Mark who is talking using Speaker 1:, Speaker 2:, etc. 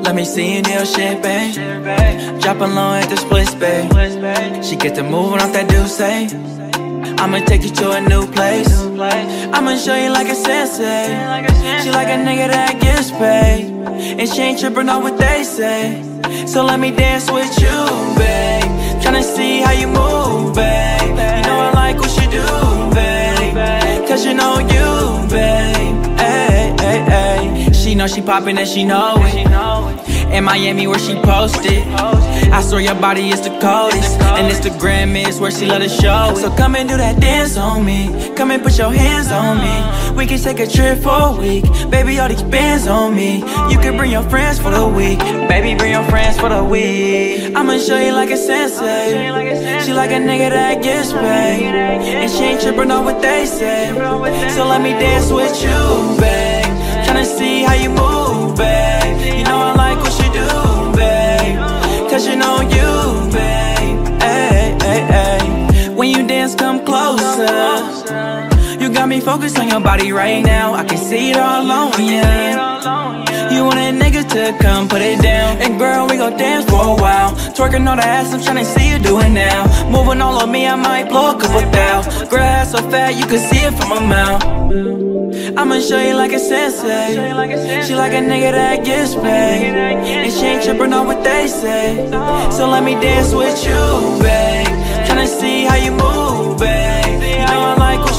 Speaker 1: Let me see you nail shit, babe. Drop a low at the split, babe. She get to moving off that Deuce. I'ma take you to a new place. I'ma show you like a sensei. She like a nigga that gets paid, and she ain't trippin' on what they say. So let me dance with you, babe. Tryna see how you move, babe. You know I like what you do, babe. Cause you know you, babe. Ay, ay, ay. She know she poppin' and she know it. In Miami where she posted, I swear your body is the coldest, and Instagram is where she let it show it. So come and do that dance on me. Come and put your hands on me. We can take a trip for a week. Baby, all these bands on me. You can bring your friends for the week. Baby, bring your friends for the week. I'ma show you like a sensei. She like a nigga that gets paid, and she ain't trippin' on what they say. So let me dance with you, babe. Tryna see how you move, babe. You know I like what you do, babe. Cause you know you, babe. Ay, ay, ay. When you dance, come closer. You got me focused on your body right now. I can see it all on you. You want a nigga to come put it down. And girl, we gon' dance for a while. Twerking on the ass, I'm tryna see you do it now. Moving all of me, I might blow a couple thou. Girl, ass so fat, you can see it from my mouth. I'ma show you like a sensei. She like a nigga that gets paid, and she ain't trippin' on what they say. So let me dance with you, babe. Tryna see how you move, babe. You know I like what